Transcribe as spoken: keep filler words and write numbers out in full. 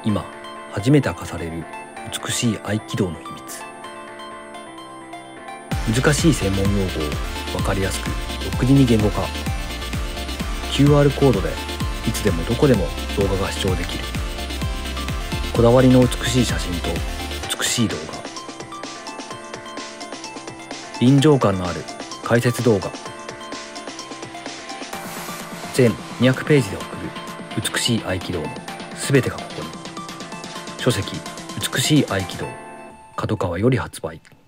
今初めて明かされる美しい合気道の秘密。難しい専門用語を分かりやすく独自に言語化。 キューアール コードでいつでもどこでも動画が視聴できる。こだわりの美しい写真と美しい動画、臨場感のある解説動画、全にひゃくページで送る美しい合気道のすべてがここに。書籍「美しい合気道」、角川より発売。